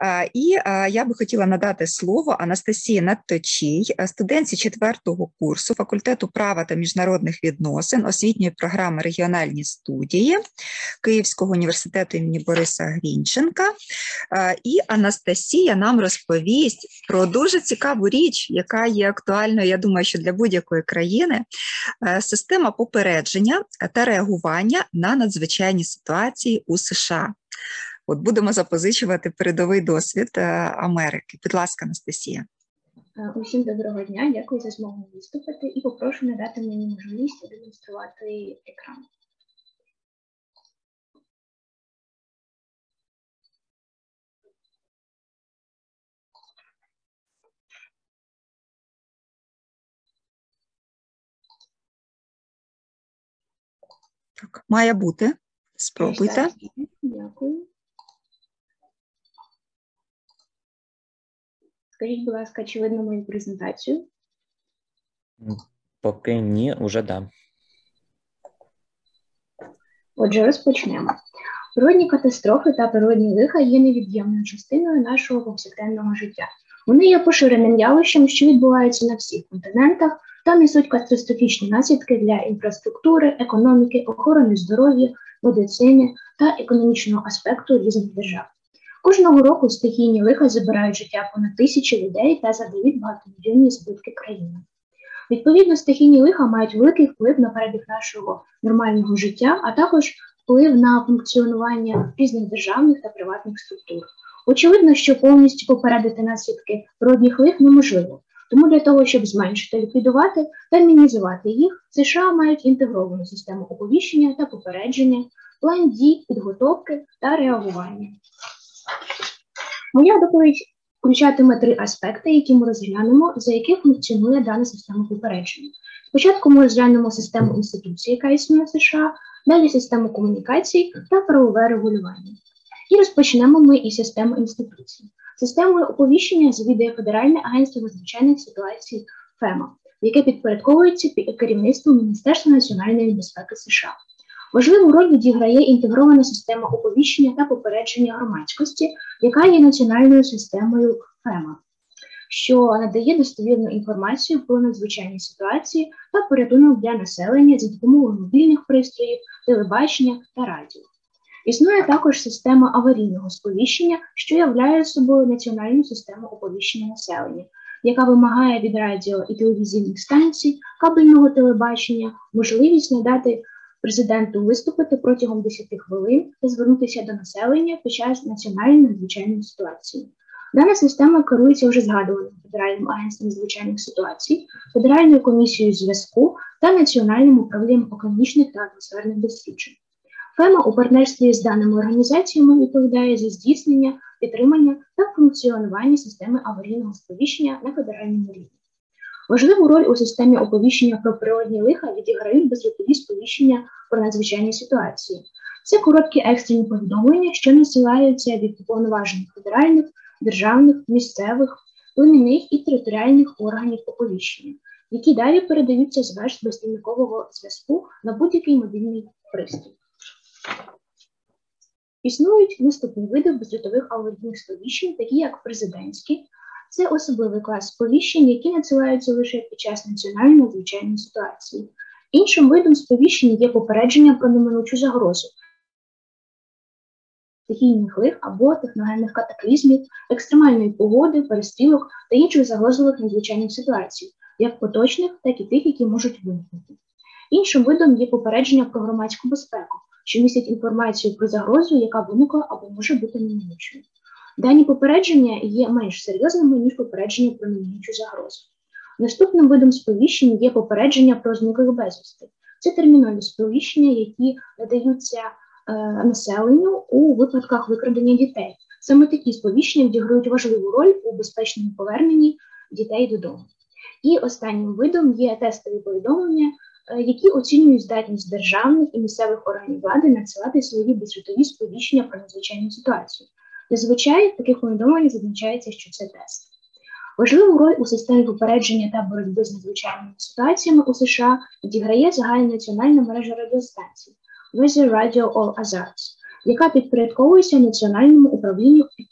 І я би хотіла надати слово Анастасії Надточій, студентці 4-го курсу факультету права та міжнародних відносин освітньої програми «Регіональні студії» Київського університету імені Бориса Грінченка. І Анастасія нам розповість про дуже цікаву річ, яка є актуальною, я думаю, що для будь-якої країни. Система попередження та реагування на надзвичайні ситуації у США. От будемо запозичувати передовий досвід Америки. Будь ласка, Анастасія. Усім доброго дня, дякую за змогу виступити і попрошу надати мені можливість демонструвати екран. Так, має бути. Спробуйте. Дякую. Скажіть, будь ласка, чи видно мою презентацію? Поки ні, уже да. Отже, розпочнемо. Природні катастрофи та природні лиха є невід'ємною частиною нашого повсякденного життя. Вони є поширеним явищем, що відбуваються на всіх континентах та несуть катастрофічні наслідки для інфраструктури, економіки, охорони здоров'я, медицини та економічного аспекту різних держав. Кожного року стихійні лиха забирають життя понад 1000 людей та завдають багатомільйонні збитки країни. Відповідно, стихійні лиха мають великий вплив на перебіг нашого нормального життя, а також вплив на функціонування різних державних та приватних структур. Очевидно, що повністю попередити наслідки природних лих неможливо. Тому для того, щоб зменшити, ліквідувати та мінімізувати їх, США мають інтегровану систему оповіщення та попередження, план дій, підготовки та реагування. Моя доповідь включатиме 3 аспекти, які ми розглянемо, за яких функціонує дана система попередження. Спочатку ми розглянемо систему інституцій, яка існує в США, далі систему комунікацій та правове регулювання. І розпочнемо ми із системи інституцій. Системою оповіщення завідує Федеральне агентство надзвичайних ситуацій ФЕМА, яке підпорядковується під керівництвом Міністерства національної безпеки США. Важливу роль відіграє інтегрована система оповіщення та попередження громадськості, яка є національною системою ФЕМА, що надає достовірну інформацію про надзвичайні ситуації та порятунок для населення за допомогою мобільних пристроїв, телебачення та радіо. Існує також система аварійного сповіщення, що являє собою національну систему оповіщення населення, яка вимагає від радіо і телевізійних станцій, кабельного телебачення можливість надати президенту виступити протягом 10 хвилин та звернутися до населення під час національної надзвичайної ситуації. Дана система керується вже згадуваним Федеральним агентством надзвичайних ситуацій, Федеральною комісією зв'язку та Національним управлінням океанічних та атмосферних досліджень. ФЕМА у партнерстві з даними організаціями відповідає за здійснення, підтримання та функціонування системи аварійного сповіщення на федеральному рівні. Важливу роль у системі оповіщення про природні лиха відіграють беззвукові сповіщення про надзвичайні ситуації. Це короткі екстрені повідомлення, що насилаються від уповноважених федеральних, державних, місцевих, племінних і територіальних органів оповіщення, які далі передаються з вежд безстільникового зв'язку на будь-який мобільний пристрій. Існують наступні види бездротових аварійних сповіщень, такі як президентські. Це особливий клас сповіщень, які надсилаються лише під час національної надзвичайної ситуації. Іншим видом сповіщень є попередження про неминучу загрозу стихійних лих або техногенних катаклізмів, екстремальної погоди, перестрілок та інших загрозливих надзвичайних ситуацій, як поточних, так і тих, які можуть виникнути. Іншим видом є попередження про громадську безпеку, що містять інформацію про загрозу, яка виникла або може бути неминучою. Дані попередження є менш серйозними, ніж попередження про неминучу загрозу. Наступним видом сповіщень є попередження про зниклих безвісти. Це термінові сповіщення, які надаються населенню у випадках викрадення дітей. Саме такі сповіщення відіграють важливу роль у безпечному поверненні дітей додому. І останнім видом є тестові повідомлення, які оцінюють здатність державних і місцевих органів влади надсилати свої бездротові сповіщення про надзвичайну ситуацію. Зазвичай таких повідомлень зазначається, що це тест. Важливу роль у системі попередження та боротьби з надзвичайними ситуаціями у США відіграє загальнонаціональна мережа радіостанцій Weather Radio All Hazards, яка підпорядковується Національному управлінню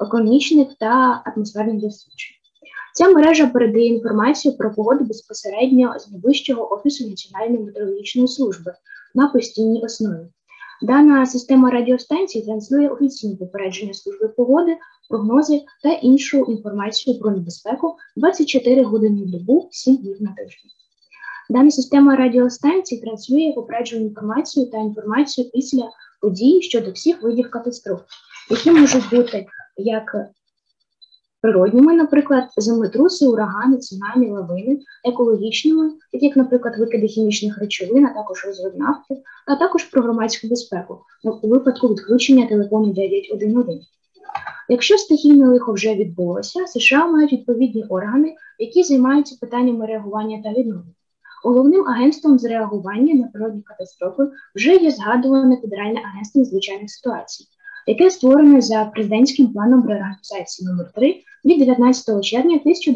океанічних та атмосферних досліджень. Ця мережа передає інформацію про погоду безпосередньо з найвищого офісу Національної метеорологічної служби на постійній основі. Дана система радіостанцій транслює офіційні попередження служби погоди, прогнози та іншу інформацію про небезпеку 24 години в добу, 7 днів на тиждень. Дана система радіостанцій транслює попереджену інформацію та інформацію після подій щодо всіх видів катастроф, які можуть бути як природніми, наприклад, землетруси, урагани, цунамі, лавини, екологічними, як, наприклад, викиди хімічних речовин, а також розлив нафти, а також про громадську безпеку у випадку відключення телефону 911. Якщо стихійне лихо вже відбулося, США мають відповідні органи, які займаються питаннями реагування та відновлення. Головним агентством з реагування на природні катастрофи вже є згадуване Федеральне агентство надзвичайних ситуацій, яке створене за президентським планом реорганізації номер 3 від 19 червня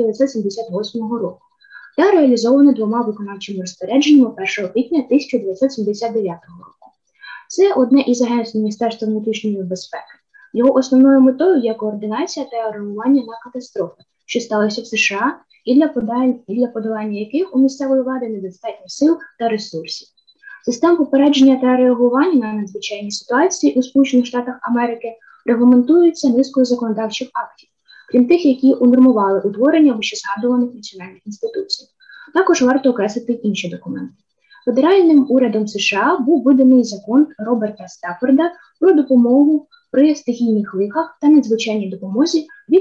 1978 року та реалізоване 2 виконавчими розпорядженнями 1 квітня 1979 року. Це одне із агентств Міністерства внутрішньої безпеки. Його основною метою є координація та реагування на катастрофи, що сталися в США, і для подолання яких у місцевої влади недостатньо сил та ресурсів. Система попередження та реагування на надзвичайні ситуації у Сполучених Штатах Америки регламентуються низкою законодавчих актів, крім тих, які унормували утворення вищезгадуваних національних інституцій. Також варто окреслити інші документи. Федеральним урядом США був виданий закон Роберта Стаффорда про допомогу при стихійних лихах та надзвичайній допомозі від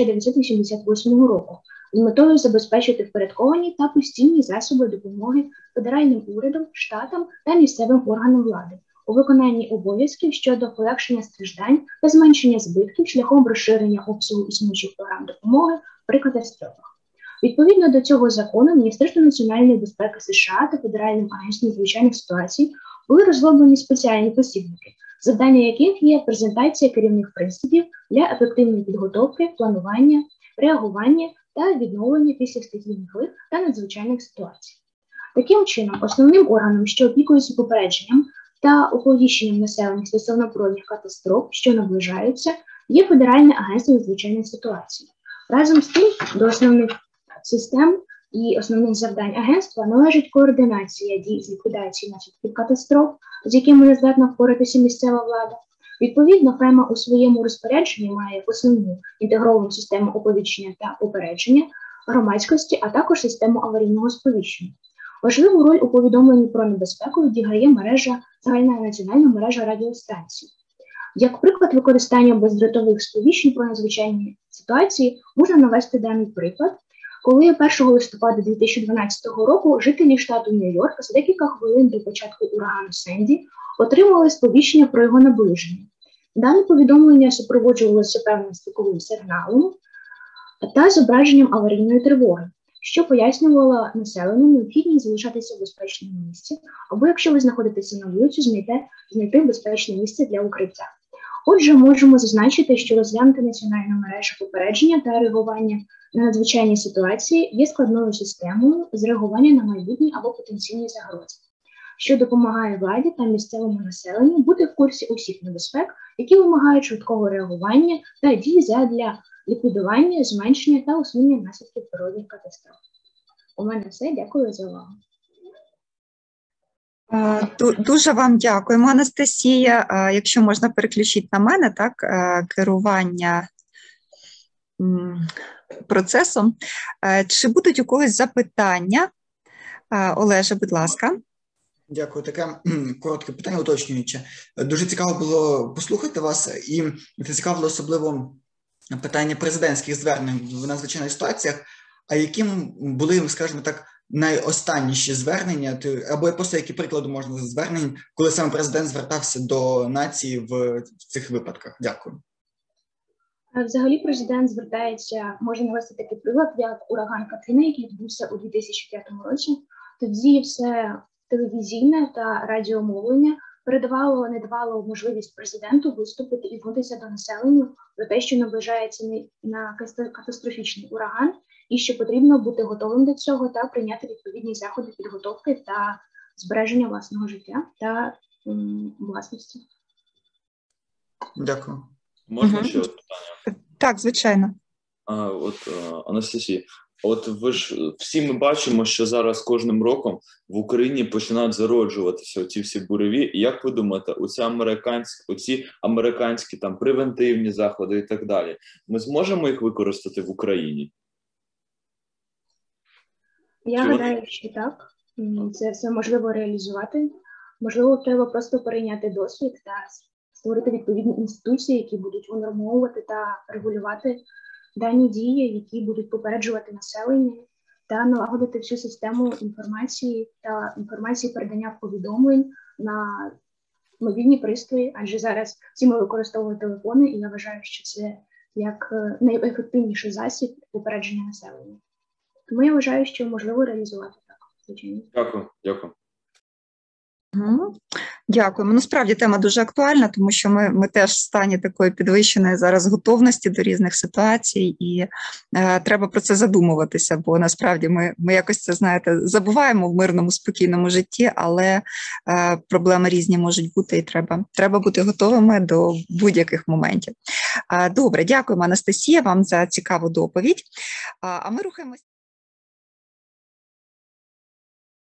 1988 року з метою забезпечити впорядковані та постійні засоби допомоги федеральним урядом, штатам та місцевим органам влади у виконанні обов'язків щодо полегшення страждань та зменшення збитків шляхом розширення обсягу існуючих програм допомоги при катастрофах. Відповідно до цього закону, Міністерство національної безпеки США та Федеральним агентством надзвичайних ситуацій були розроблені спеціальні посібники, завдання яких є презентація керівних принципів для ефективної підготовки, планування, реагування та відновлення після стихійних лих та надзвичайних ситуацій. Таким чином, основним органом, що опікується попередженням та оповіщенням населення стосовно природних катастроф, що наближаються, є Федеральне агентство надзвичайних ситуацій. Разом з тим, до основних систем і основних завдань агентства належить координація дій з ліквідації наслідків катастроф, з якими не здатна впоратися місцева влада. Відповідно, ФЕМА у своєму розпорядженні має основну інтегровану систему оповіщення та попередження громадськості, а також систему аварійного сповіщення. Важливу роль у повідомленні про небезпеку відіграє загальна національна мережа радіостанцій. Як приклад використання бездротових сповіщень про надзвичайні ситуації можна навести даний приклад, коли 1 листопада 2012 року жителі штату Нью-Йорк за декілька хвилин до початку урагану Сенді отримали сповіщення про його наближення. Дане повідомлення супроводжувалося певним звуковим сигналом та зображенням аварійної тривоги, що пояснювало населенню необхідність залишатися в безпечному місці, або якщо ви знаходитеся на вулиці, знайти безпечне місце для укриття. Отже, можемо зазначити, що розглянути національну мережу попередження та реагування на надзвичайні ситуації є складною системою з реагування на майбутні або потенційні загрози, що допомагає владі та місцевому населенню бути в курсі усіх небезпек, які вимагають швидкого реагування та дій задля ліквідування, зменшення та усунення наслідків природних катастроф. У мене все. Дякую за увагу. Дуже вам дякуємо, Анастасія. Якщо можна переключити на мене, так, керування процесом. Чи будуть у когось запитання? Олеже, будь ласка. Дякую. Таке коротке питання уточнююче. Дуже цікаво було послухати вас, і це цікавило особливо питання президентських звернень в надзвичайних ситуаціях. А яким були, скажімо так, найостанніші звернення, або просто які приклади можна з звернень, коли саме президент звертався до нації в цих випадках? Дякую. Взагалі президент звертається, можна навести такий приклад, як ураган Катріна, який відбувся у 2005 році. Тоді все телевізійне та радіомовлення не давало можливість президенту виступити і звернутися до населення про те, що наближається на катастрофічний ураган, і що потрібно бути готовим до цього та прийняти відповідні заходи підготовки та збереження власного життя та власності. Дякую. Можна ще питання? Так, звичайно. Анастасія, от ви ж всі ми бачимо, що зараз кожним роком в Україні починають зароджуватися оці всі буреві. І як ви думаєте, оці американські там превентивні заходи і так далі, ми зможемо їх використати в Україні? Я гадаю, що так. Це все можливо реалізувати. Можливо, треба просто перейняти досвід та створити відповідні інституції, які будуть унормовувати та регулювати дані дії, які будуть попереджувати населення та налагодити всю систему інформації передання повідомлень на мобільні пристрої, адже зараз всі ми використовуємо телефони, і я вважаю, що це як найефективніший засіб попередження населення. Тому я вважаю, що можливо реалізувати так, звичайно. Дякую. Дякуємо. Насправді тема дуже актуальна, тому що ми теж в стані такої підвищеної зараз готовності до різних ситуацій, і треба про це задумуватися, бо насправді ми якось це, знаєте, забуваємо в мирному, спокійному житті, але проблеми різні можуть бути, і треба бути готовими до будь-яких моментів. Добре, дякуємо, Анастасія, вам за цікаву доповідь. А ми рухаємося.